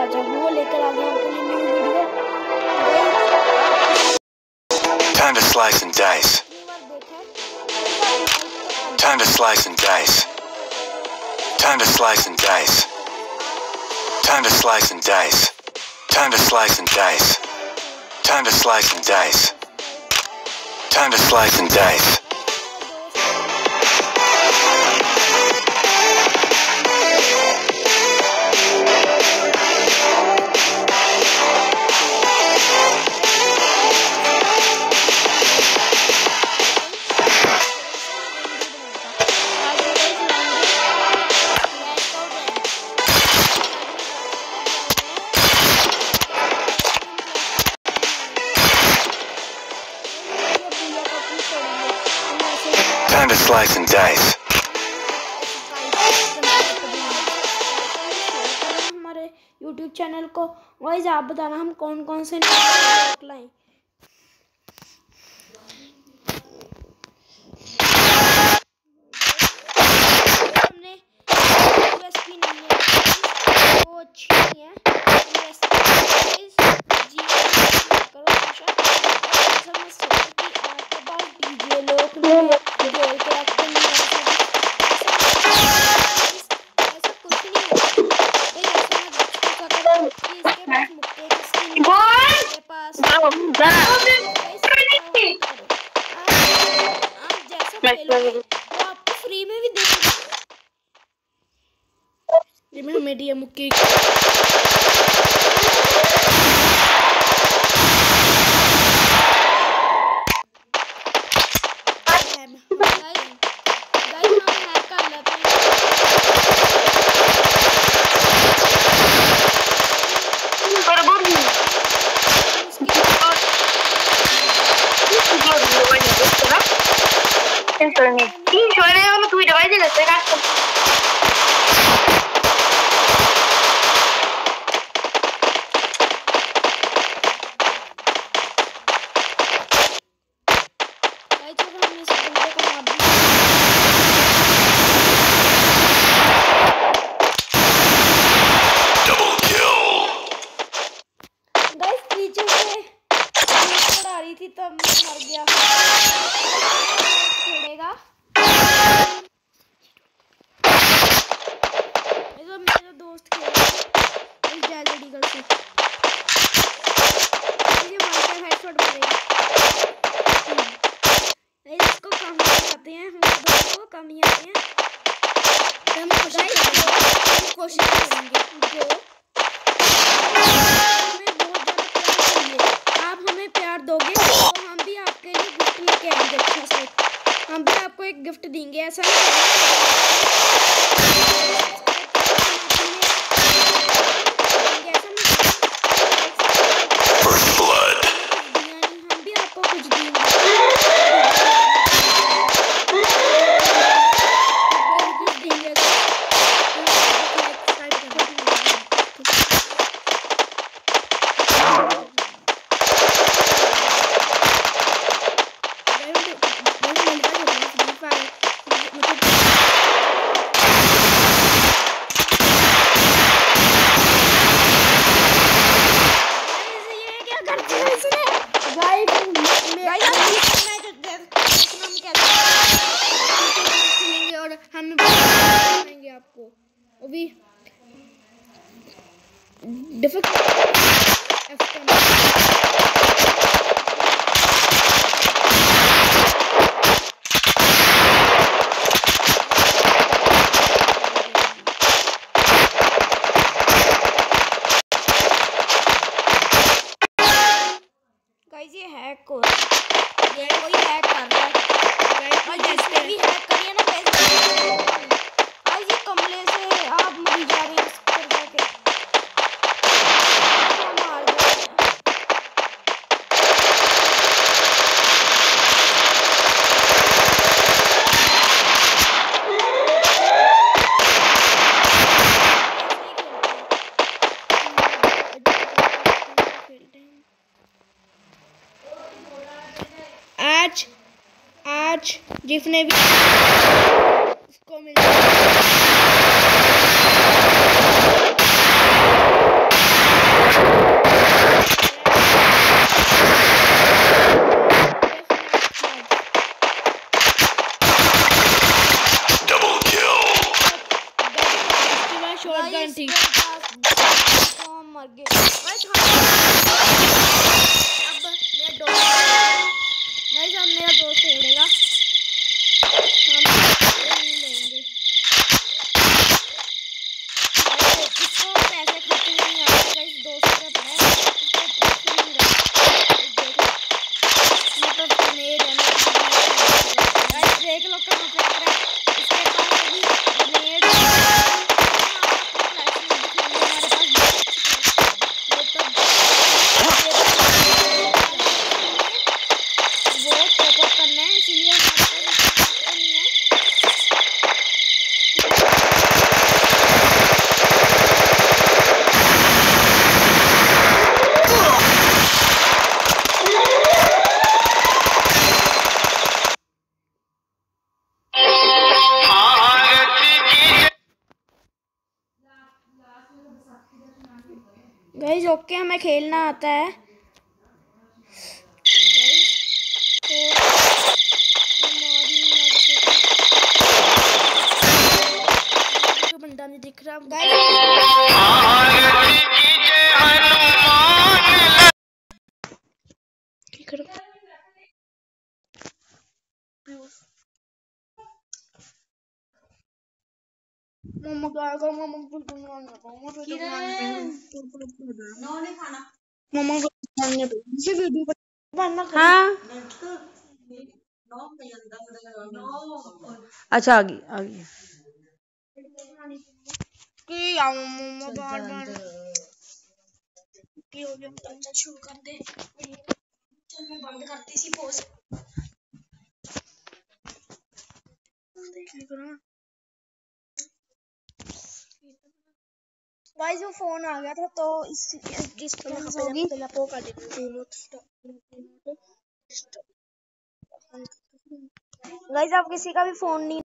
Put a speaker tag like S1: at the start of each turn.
S1: राजा वो लेकर आ गया आपके लिए new video.
S2: Time to slice and dice. Time to slice and dice. Time to slice and dice. Time to slice and dice. Time to slice and dice. Time to slice and dice. Time to slice and dice. Time to slice and dice.
S1: हमारे YouTube channel को वाइज आप बताना हम कौन कौन से लाएं। हमने रेसिपी नहीं है वो अच्छी नहीं है जी करो आपके पास डीजे लोग आपको फ्री में भी देंगे मीडिया मुक्की थी तब मर गया छोड़ेगा मेरा दोस्त खेल लीगल से ये माइकल हेडशॉट मारेगा इसको कम आते हैं हम दोस्त को कम ही आते हैं हम कोशिश करेंगे जो दोगे तो हम भी आपके लिए गिफ्ट लेके आएंगे अच्छा से हम भी आपको एक गिफ्ट देंगे ऐसा
S2: First blood.
S1: हम भी आपको कुछ देंगे आपको वो भी गाइस ये हैक कोई हैक कर रहा है और जैसे भी हैक करिए ना ये कमले से आप मर जा रहे हैं आज जिसने भी इसको मिला तो मर गए। अब मेरा दोस्त नहीं, अब मेरा दोस्त खेलेगा, हम लेंगे। इसको पैसे खर्च नहीं आते, इस 200 का पड़ा है, मतलब ग्रेनेड है ना, देख लो कहाँ पे पड़ा है। इसके पास अभी ग्रेनेड करना है, इसीलिए नहीं है। गाइस ओके, हमें खेलना आता है। तो बंदा नहीं दिख रहा गाइस। मम्मा क्या कर, मम्मा को खाना मम्मा को वीडियो
S3: हाँ अच्छा आ गई
S1: कि आओ मम्मा बार-बार की हो गया, चल शुरू कर दे। चल मैं बंद करती सी पोस्ट गाइस, वो फोन आ गया था तो इस डिस्टर्बेंस होगी। गाइस आप किसी का भी फोन नहीं